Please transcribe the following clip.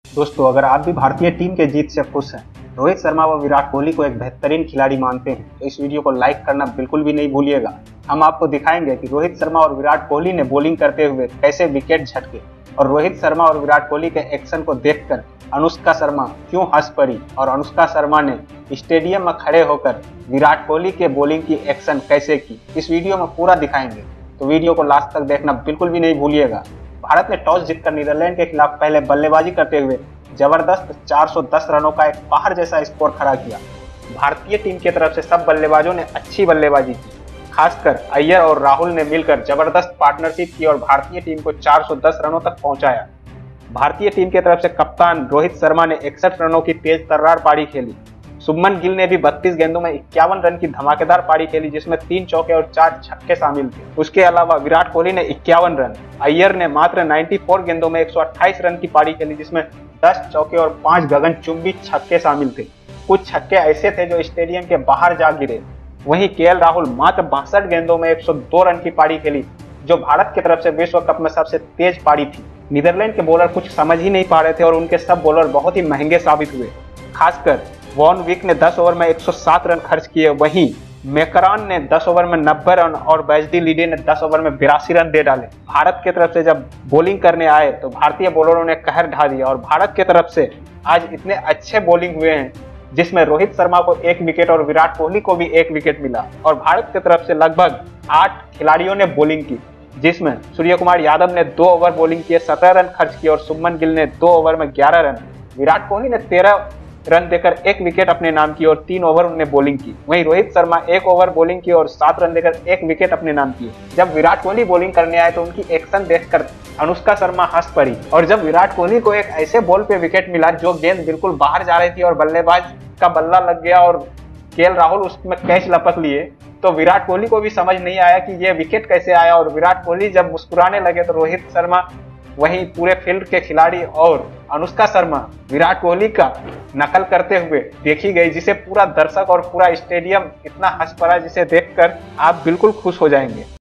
दोस्तों, अगर आप भी भारतीय टीम के जीत से खुश हैं, रोहित शर्मा व विराट कोहली को एक बेहतरीन खिलाड़ी मानते हैं, तो इस वीडियो को लाइक करना बिल्कुल भी नहीं भूलिएगा। हम आपको दिखाएंगे कि रोहित शर्मा और विराट कोहली ने बॉलिंग करते हुए कैसे विकेट झटके और रोहित शर्मा और विराट कोहली के एक्शन को देखकर अनुष्का शर्मा क्यों हंस पड़ी और अनुष्का शर्मा ने स्टेडियम में खड़े होकर विराट कोहली के बॉलिंग की एक्शन कैसे की, इस वीडियो में पूरा दिखाएंगे। तो वीडियो को लास्ट तक देखना बिल्कुल भी नहीं भूलिएगा। भारत ने टॉस जीतकर नीदरलैंड के खिलाफ पहले बल्लेबाजी करते हुए जबरदस्त 410 रनों का एक पहाड़ जैसा स्कोर खड़ा किया। भारतीय टीम की तरफ से सब बल्लेबाजों ने अच्छी बल्लेबाजी की, खासकर अय्यर और राहुल ने मिलकर जबरदस्त पार्टनरशिप की और भारतीय टीम को 410 रनों तक पहुंचाया। भारतीय टीम की तरफ से कप्तान रोहित शर्मा ने 61 रनों की तेज तर्रार पारी खेली। शुभमन गिल ने भी 32 गेंदों में 51 रन की धमाकेदार पारी खेली, जिसमें 3 चौके और 4 छक्के शामिल थे। उसके अलावा विराट कोहली ने 51 रन, अय्यर ने मात्र 94 गेंदों में 128 रन की पारी खेली, जिसमें 10 चौके और 5 गगनचुंबी छक्के शामिल थे। कुछ छक्के ऐसे थे जो स्टेडियम के बाहर जा गिरे। वहीं केएल राहुल मात्र 62 गेंदों में 102 रन की पारी खेली, जो भारत की तरफ से विश्व कप में सबसे तेज पारी थी। नीदरलैंड के बॉलर कुछ समझ ही नहीं पा रहे थे और उनके सब बॉलर बहुत ही महंगे साबित हुए। खासकर वॉन विक ने 10 ओवर में 107 रन खर्च किए, वहीं मैकरान ने 10 ओवर में 90 रन और बैजदी लीडे ने 10 ओवर में 82 रन दे डाले। भारत की तरफ से जब बॉलिंग करने आए तो भारतीय बॉलरों ने कहर ढा दिया और भारत की तरफ से आज इतने अच्छे बॉलिंग हुए हैं, जिसमें रोहित शर्मा को 1 विकेट और विराट कोहली को भी 1 विकेट मिला। और भारत की तरफ से लगभग 8 खिलाड़ियों ने बॉलिंग की, जिसमें सूर्य कुमार यादव ने 2 ओवर बॉलिंग किए, 17 रन खर्च किए और शुभमन गिल ने 2 ओवर में 11 रन। विराट कोहली ने 13 रन देकर 1 विकेट अपने नाम की और 3 ओवर उन्होंने बॉलिंग की। वहीं रोहित शर्मा 1 ओवर बॉलिंग की और 7 रन देकर 1 विकेट अपने नाम किए। जब विराट कोहली बॉलिंग करने आए तो उनकी एक्शन देखकर अनुष्का शर्मा हंस पड़ी और जब विराट कोहली को एक ऐसे बॉल पे विकेट मिला जो गेंद बिल्कुल बाहर जा रही थी और बल्लेबाज का बल्ला लग गया और केएल राहुल उसमें कैच लपक लिए, तो विराट कोहली को भी समझ नहीं आया कि ये विकेट कैसे आया। और विराट कोहली जब मुस्कुराने लगे तो रोहित शर्मा, वहीं पूरे फील्ड के खिलाड़ी और अनुष्का शर्मा विराट कोहली का नकल करते हुए देखी गई, जिसे पूरा दर्शक और पूरा स्टेडियम इतना हंस पड़ा, जिसे देखकर आप बिल्कुल खुश हो जाएंगे।